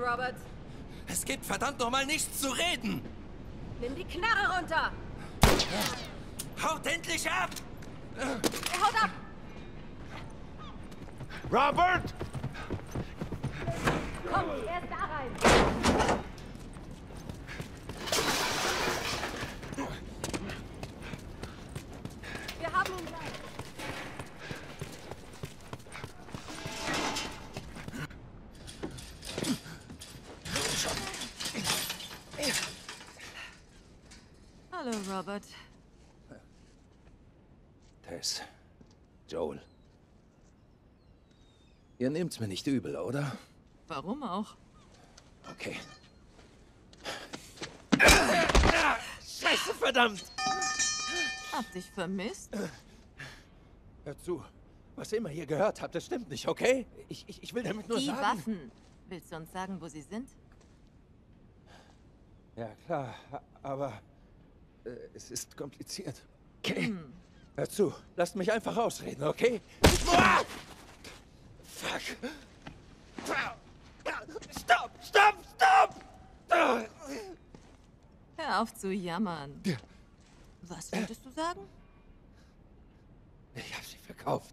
Robert. Es gibt verdammt nochmal nichts zu reden! Nimm die Knarre runter! Haut endlich ab! Er haut ab! Robert! Komm, er ist da rein! Wir haben ihn gleich! Hallo, Robert. Tess. Joel. Ihr nehmt's mir nicht übel, oder? Warum auch? Okay. Scheiße, verdammt! Hab dich vermisst? Hört zu. Was ihr immer hier gehört habt, das stimmt nicht, okay? Ich will damit nur Die sagen... Waffen. Willst du uns sagen, wo sie sind? Ja, klar. Aber... es ist kompliziert. Okay. Hört zu. Lasst mich einfach ausreden, okay? Ah! Fuck. Stopp! Stopp! Stopp! Hör auf zu jammern. Was wolltest du sagen? Ich habe sie verkauft.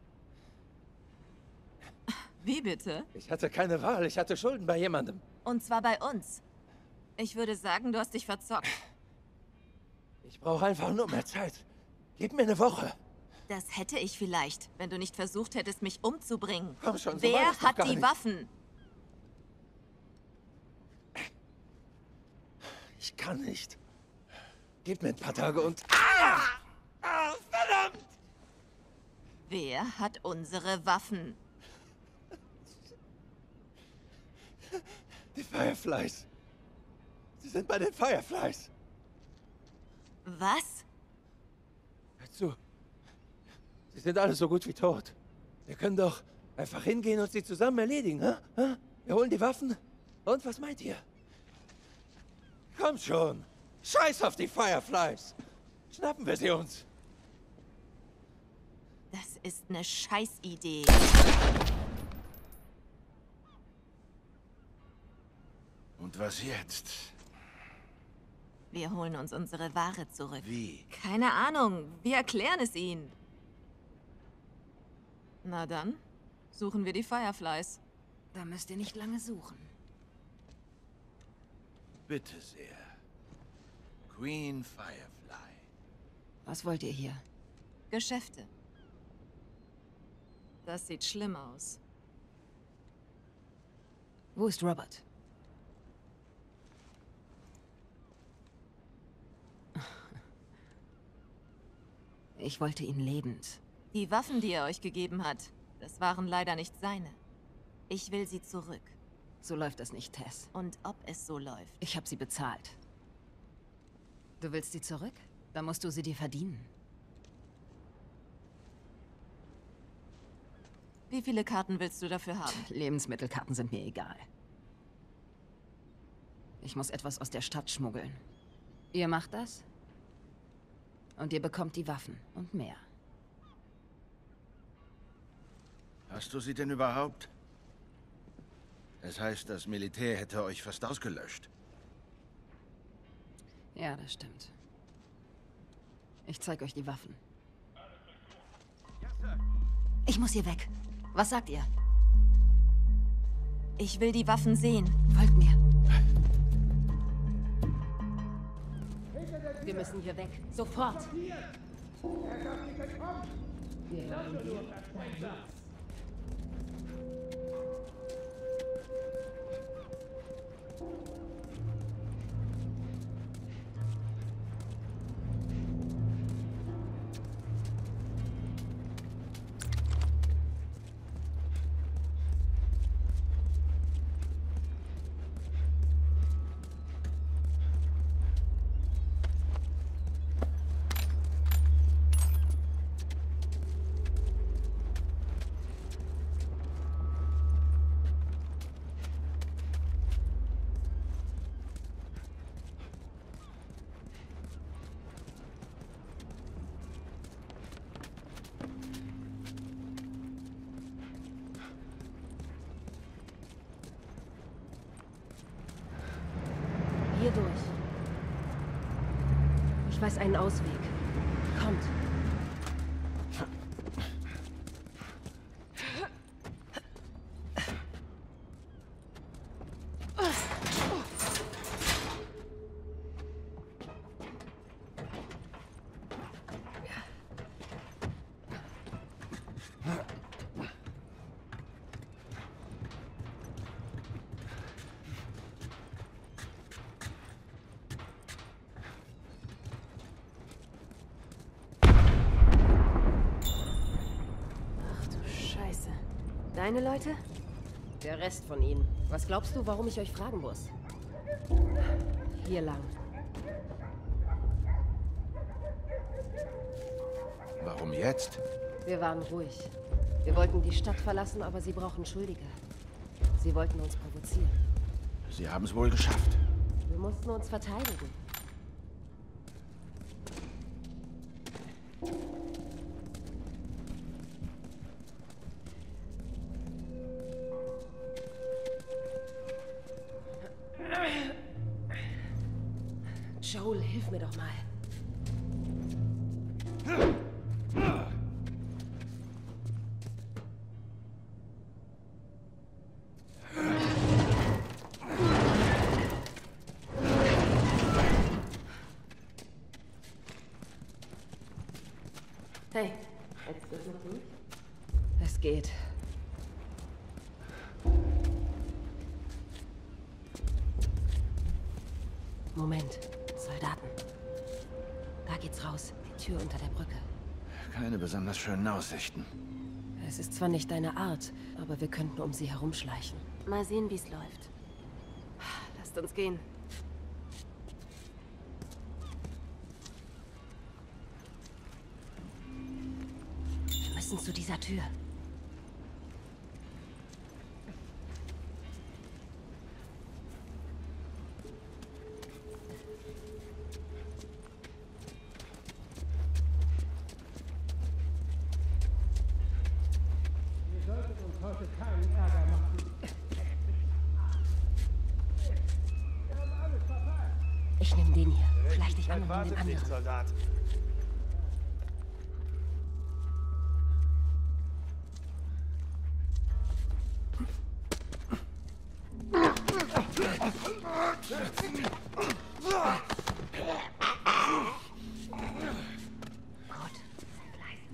Wie bitte? Ich hatte keine Wahl. Ich hatte Schulden bei jemandem. Und zwar bei uns. Ich würde sagen, du hast dich verzockt. Ich brauche einfach nur mehr Zeit. Gib mir eine Woche. Das hätte ich vielleicht, wenn du nicht versucht hättest, mich umzubringen. Komm schon, so war Wer das doch hat gar die nicht. Waffen? Ich kann nicht. Gib mir ein paar Tage und... verdammt! Wer hat unsere Waffen? Die Fireflies. Sie sind bei den Fireflies. Was? Hör zu. Sie sind alle so gut wie tot. Wir können doch einfach hingehen und sie zusammen erledigen, hä? Wir holen die Waffen. Und was meint ihr? Komm schon. Scheiß auf die Fireflies. Schnappen wir sie uns. Das ist eine Scheißidee. Und was jetzt? Wir holen uns unsere Ware zurück. Wie? Keine Ahnung. Wir erklären es ihnen. Na dann, suchen wir die Fireflies. Da müsst ihr nicht lange suchen. Bitte sehr. Queen Firefly. Was wollt ihr hier? Geschäfte. Das sieht schlimm aus. Wo ist Robert? Ich wollte ihn lebend. Die Waffen, die er euch gegeben hat, das waren leider nicht seine. Ich will sie zurück. So läuft das nicht, Tess. Und ob es so läuft. Ich habe sie bezahlt. Du willst sie zurück? Dann musst du sie dir verdienen. Wie viele Karten willst du dafür haben? Lebensmittelkarten sind mir egal. Ich muss etwas aus der Stadt schmuggeln. Ihr macht das? Und ihr bekommt die Waffen und mehr. Hast du sie denn überhaupt? Es heißt, das Militär hätte euch fast ausgelöscht. Ja, das stimmt. Ich zeige euch die Waffen. Ich muss hier weg. Was sagt ihr? Ich will die Waffen sehen. Folgt mir. Wir müssen hier weg. Sofort. weiß einen Ausweg. Kommt. Deine Leute? Der Rest von ihnen. Was glaubst du, warum ich euch fragen muss? Hier lang. Warum jetzt? Wir waren ruhig. Wir wollten die Stadt verlassen, aber sie brauchen Schuldige. Sie wollten uns provozieren. Sie haben es wohl geschafft. Wir mussten uns verteidigen. Joel, hilf mir doch mal. Hey, hältst du das noch durch? Es geht. Moment. Soldaten. Da geht's raus. Die Tür unter der Brücke. Keine besonders schönen Aussichten. Es ist zwar nicht deine Art, aber wir könnten um sie herumschleichen. Mal sehen, wie's läuft. Lasst uns gehen. Wir müssen zu dieser Tür. Ich nehme den hier. Schleich dich an und nimm den anderen. Soldat. Gut. Leise.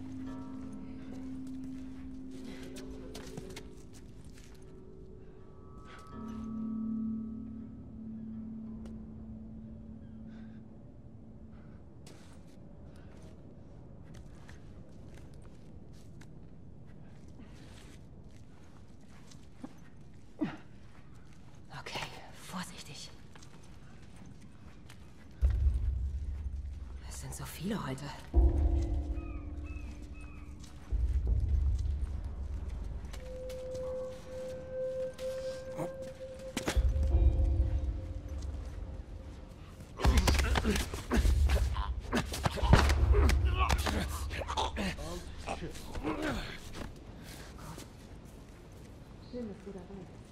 Okay, vorsichtig. Es sind so viele heute. Schön, dass du dabei bist.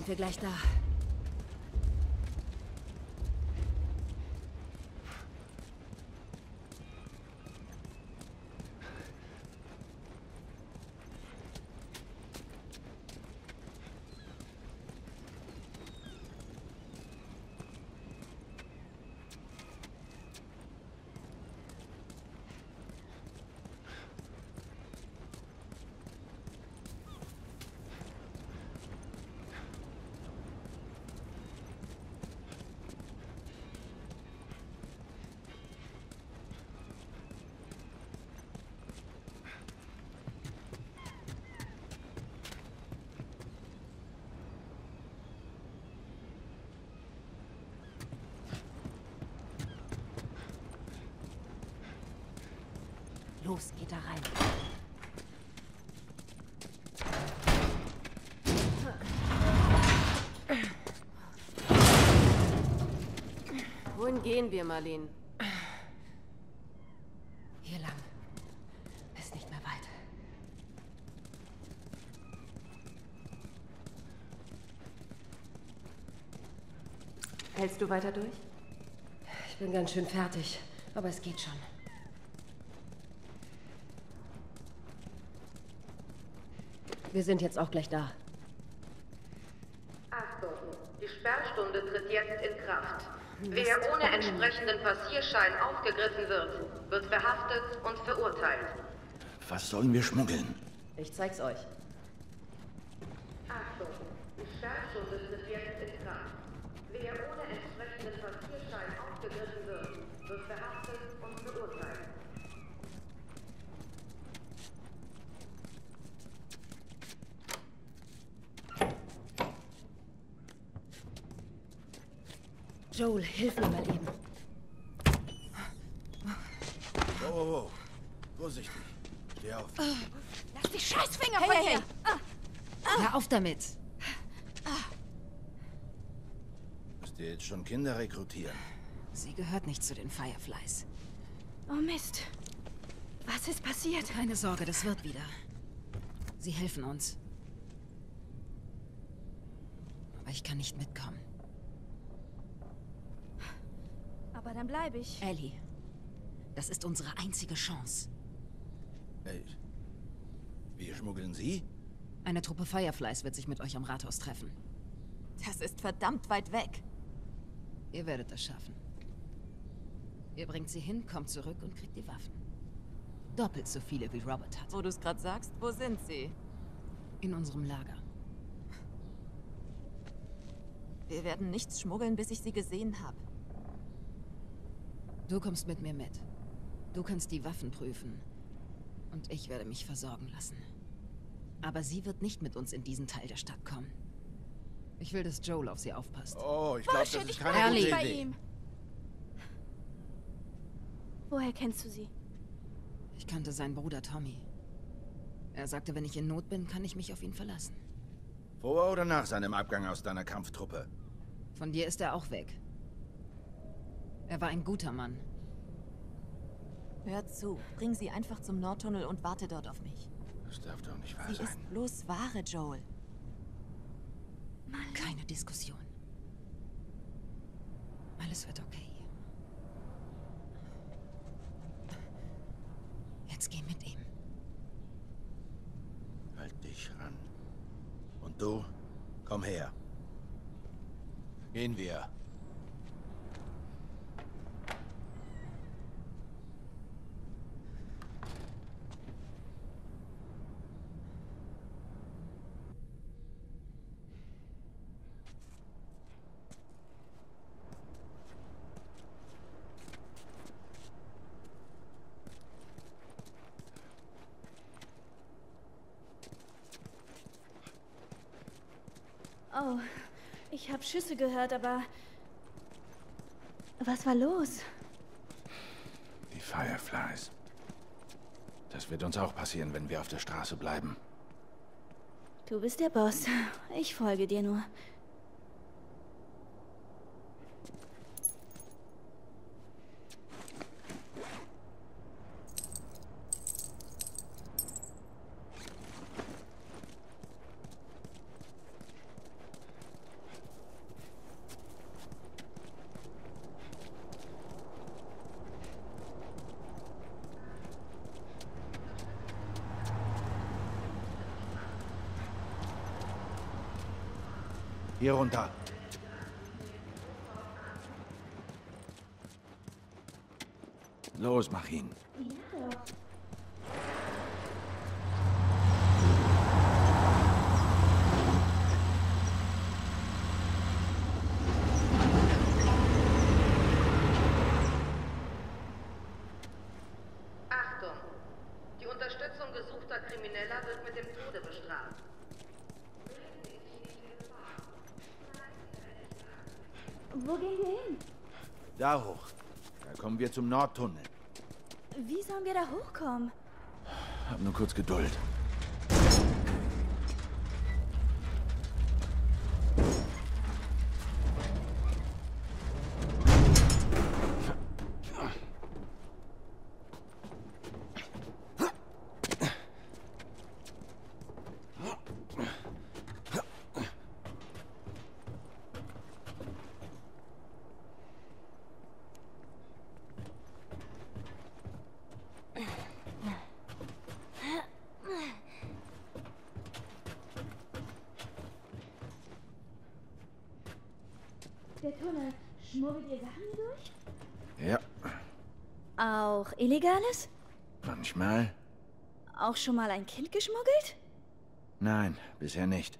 Sind wir gleich da? Los, geht da rein. Wohin gehen wir, Marlene? Hier lang. Ist nicht mehr weit. Hältst du weiter durch? Ich bin ganz schön fertig, aber es geht schon. Wir sind jetzt auch gleich da. Achtung, die Sperrstunde tritt jetzt in Kraft. Wer ohne entsprechenden Passierschein aufgegriffen wird, wird verhaftet und verurteilt. Was sollen wir schmuggeln? Ich zeig's euch. Achtung, die Sperrstunde tritt jetzt in Kraft. Wer ohne entsprechenden Passierschein aufgegriffen wird, wird verhaftet und verurteilt. Joel, hilf mir mal eben. Oh. Vorsichtig. Steh auf. Lass die Scheißfinger von mir! Hör auf damit! Müsst ihr jetzt schon Kinder rekrutieren? Sie gehört nicht zu den Fireflies. Oh Mist. Was ist passiert? Keine Sorge, das wird wieder. Sie helfen uns. Aber ich kann nicht mitkommen. Aber dann bleibe ich. Ellie, das ist unsere einzige Chance. Hey, wir schmuggeln sie? Eine Truppe Fireflies wird sich mit euch am Rathaus treffen. Das ist verdammt weit weg. Ihr werdet das schaffen. Ihr bringt sie hin, kommt zurück und kriegt die Waffen. Doppelt so viele wie Robert hat. Wo du es gerade sagst, wo sind sie? In unserem Lager. Wir werden nichts schmuggeln, bis ich sie gesehen habe. Du kommst mit mir mit. Du kannst die Waffen prüfen. Und ich werde mich versorgen lassen. Aber sie wird nicht mit uns in diesen Teil der Stadt kommen. Ich will, dass Joel auf sie aufpasst. Oh, ich glaube, das Bullshit, ist ich keine war gute nicht bei Idee. ihm. Woher kennst du sie? Ich kannte seinen Bruder Tommy. Er sagte, wenn ich in Not bin, kann ich mich auf ihn verlassen. Vor oder nach seinem Abgang aus deiner Kampftruppe? Von dir ist er auch weg. Er war ein guter Mann. Hör zu, bring sie einfach zum Nordtunnel und warte dort auf mich. Das darf doch nicht wahr Sie sein. ist bloß Ware, Joel. Keine Diskussion. Alles wird okay. Jetzt geh mit ihm. Halt dich ran. Und du, komm her. Gehen wir. Oh, ich habe Schüsse gehört, aber... Was war los? Die Fireflies. Das wird uns auch passieren, wenn wir auf der Straße bleiben. Du bist der Boss. Ich folge dir nur. Hier runter. Los, mach ihn. Achtung! Die Unterstützung gesuchter Krimineller wird mit dem Tode bestraft. Wo gehen wir hin? Da hoch. Da kommen wir zum Nordtunnel. Wie sollen wir da hochkommen? Hab nur kurz Geduld. Der Tunnel. Schmuggelt ihr Sachen hier durch? Ja, Auch Illegales? manchmal. Auch schon mal ein Kind geschmuggelt? Nein, bisher nicht.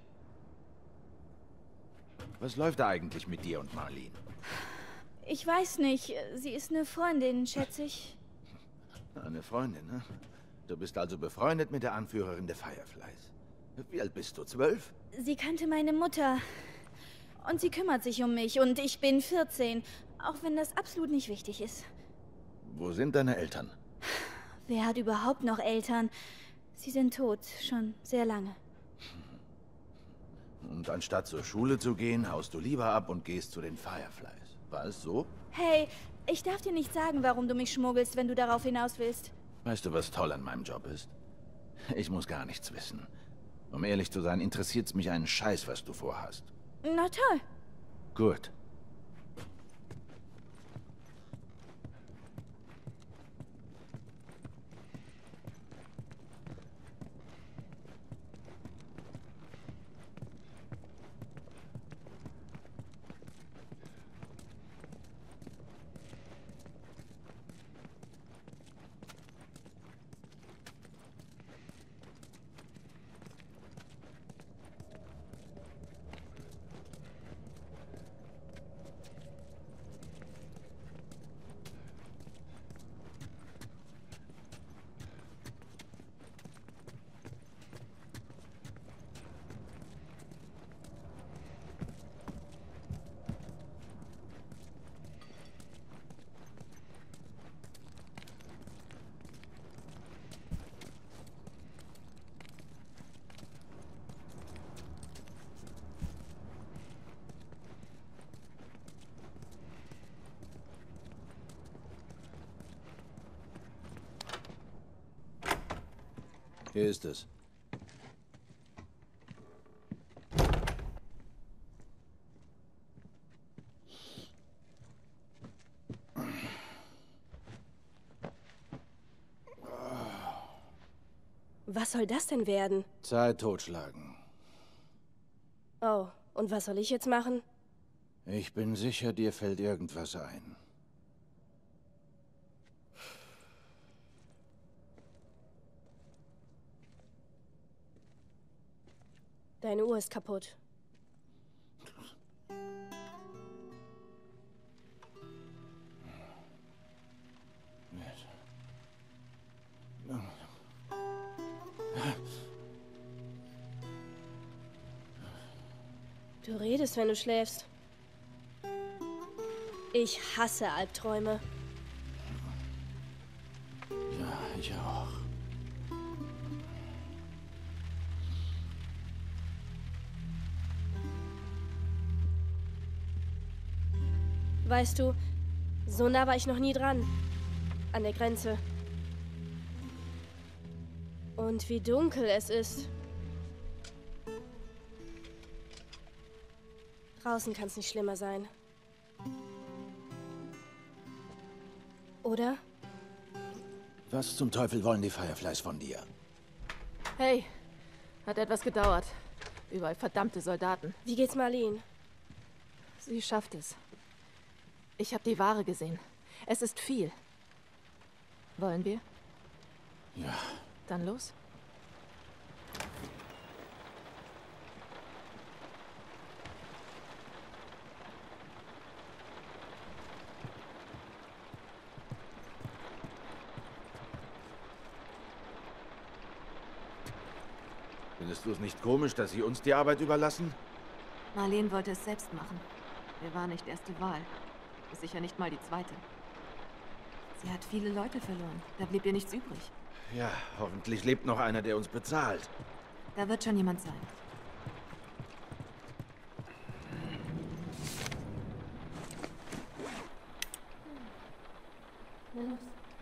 Was läuft da eigentlich mit dir und Marlene? Ich weiß nicht. Sie ist eine Freundin, schätze ich. Eine Freundin, ne? Du bist also befreundet mit der Anführerin der Fireflies. Wie alt bist du? 12? Sie kannte meine Mutter. Und sie kümmert sich um mich. Und ich bin 14. Auch wenn das absolut nicht wichtig ist. Wo sind deine Eltern? Wer hat überhaupt noch Eltern? Sie sind tot. Schon sehr lange. Und anstatt zur Schule zu gehen, haust du lieber ab und gehst zu den Fireflies. War es so? Hey, ich darf dir nicht sagen, warum du mich schmuggelst, wenn du darauf hinaus willst. Weißt du, was toll an meinem Job ist? Ich muss gar nichts wissen. Um ehrlich zu sein, interessiert's mich einen Scheiß, was du vorhast. Na toll. Gut. Hier ist es. Was soll das denn werden? Zeit totschlagen. Oh, und was soll ich jetzt machen? Ich bin sicher, dir fällt irgendwas ein. Deine Uhr ist kaputt. Du redest, wenn du schläfst. Ich hasse Albträume. Ja, ich auch. Weißt du, so nah war ich noch nie dran. An der Grenze. Und wie dunkel es ist. Draußen kann es nicht schlimmer sein. Oder? Was zum Teufel wollen die Fireflies von dir? Hey, hat etwas gedauert. Überall verdammte Soldaten. Wie geht's Marlene? Sie schafft es. Ich habe die Ware gesehen. Es ist viel. Wollen wir? Ja. Dann los. Findest du es nicht komisch, dass sie uns die Arbeit überlassen? Marlene wollte es selbst machen. Wir waren nicht erste Wahl. Ist sicher nicht mal die zweite. Sie hat viele Leute verloren. Da blieb ihr nichts übrig. Ja, hoffentlich lebt noch einer, der uns bezahlt. Da wird schon jemand sein. Na los.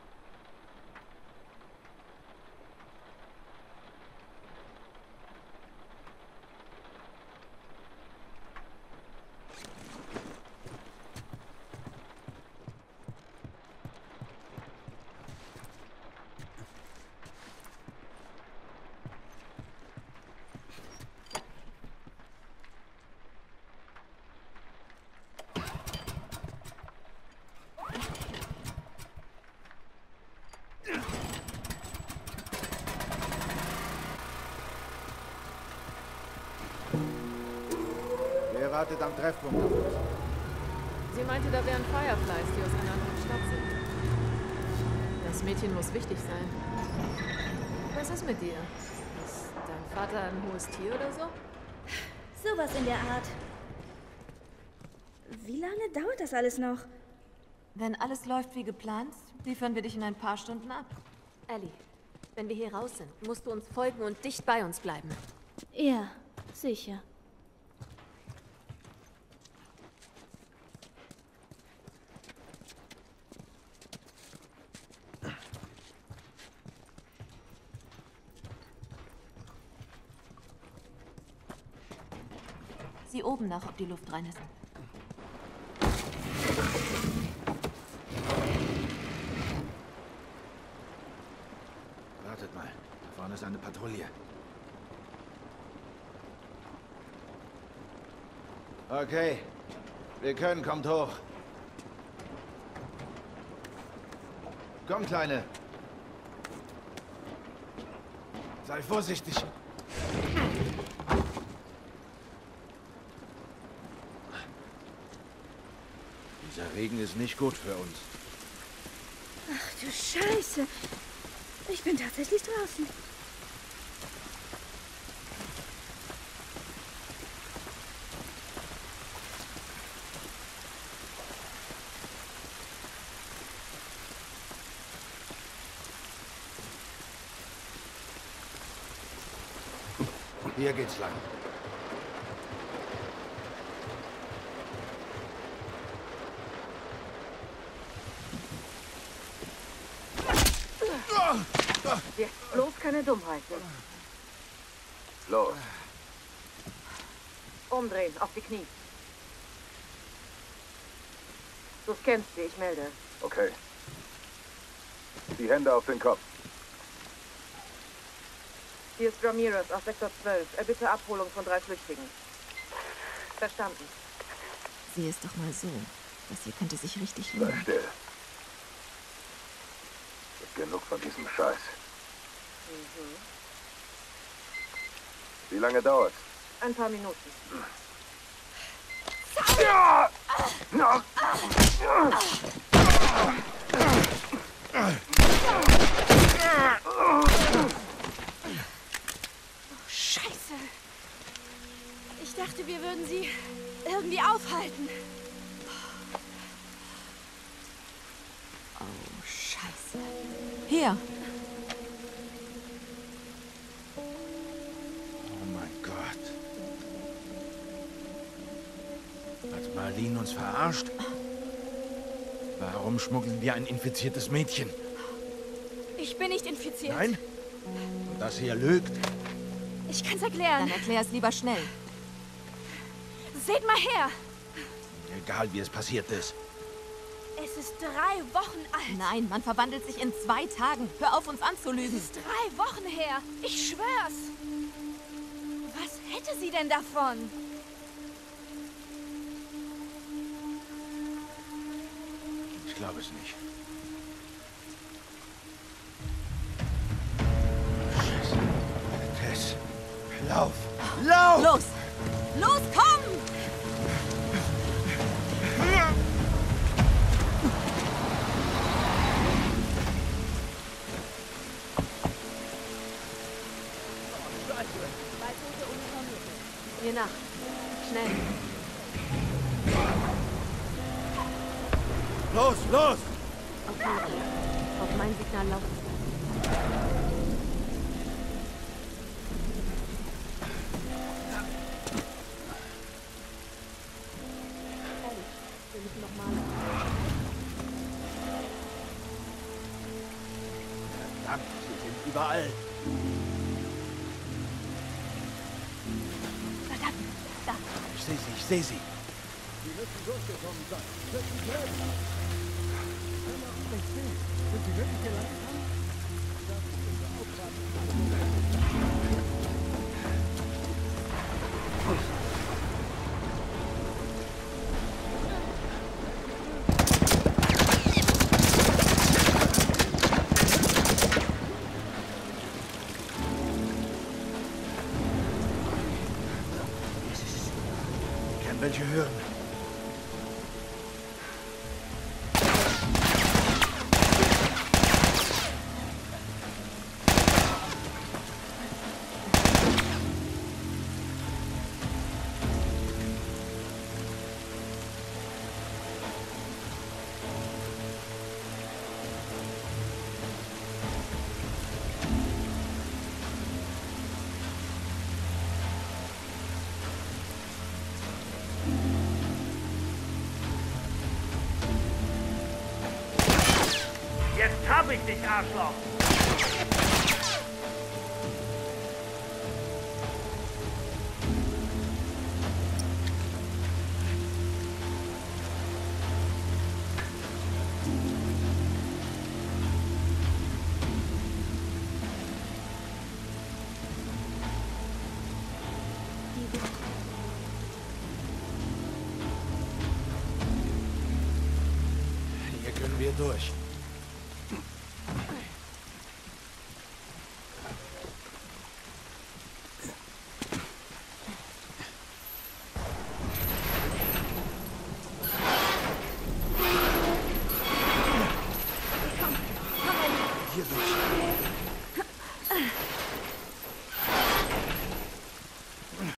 Wer wartet am Treffpunkt auf uns? Sie meinte, da wären Fireflies, die aus einer anderen Stadt sind. Das Mädchen muss wichtig sein. Was ist mit dir? Ist dein Vater ein hohes Tier oder so? Sowas in der Art. Wie lange dauert das alles noch? Wenn alles läuft wie geplant, liefern wir dich in ein paar Stunden ab. Ellie, wenn wir hier raus sind, musst du uns folgen und dicht bei uns bleiben. Ja, sicher. Sieh oben nach, ob die Luft rein ist. Wartet mal. Da vorne ist eine Patrouille. Okay. Wir können. Kommt hoch. Komm, Kleine. Sei vorsichtig. Dieser Regen ist nicht gut für uns. Ach du Scheiße. Ich bin tatsächlich draußen. Hier geht's lang. Jetzt bloß keine Dummheiten. Los. Umdrehen, auf die Knie. Du scannst sie, ich melde. Okay. Die Hände auf den Kopf. Hier ist Ramirez aus Sektor 12. Er bitte Abholung von 3 Flüchtigen. Verstanden. Sieh es doch mal so. Das hier könnte sich richtig Sei lohnen. still. Genug von diesem Scheiß. Wie lange dauert's? Ein paar Minuten. Scheiße. Ich dachte, wir würden sie irgendwie aufhalten. Oh, Scheiße. Hier. Oh mein Gott. Hat Marlene uns verarscht? Warum schmuggeln wir ein infiziertes Mädchen? Ich bin nicht infiziert. Nein? Und das hier lügt? Ich kann's erklären. Dann erklär es lieber schnell. Seht mal her. Egal, wie es passiert ist. Es ist 3 Wochen alt. Nein, man verwandelt sich in 2 Tagen. Hör auf, uns anzulügen. Es ist 3 Wochen her. Ich schwör's. Was hätte sie denn davon? Ich glaube es nicht. Scheiße. Tess. Lauf! Lauf! Los! Los, komm! Mir nach. Schnell. Los, los! Okay. Auf mein Signal laufen. Wir müssen nochmal. Verdammt, sie sind überall. Verdammt, da. Ich sehe sie. Ich kann welche hören. Jetzt hab ich dich, Arschloch! Hier können wir durch. Hier durch.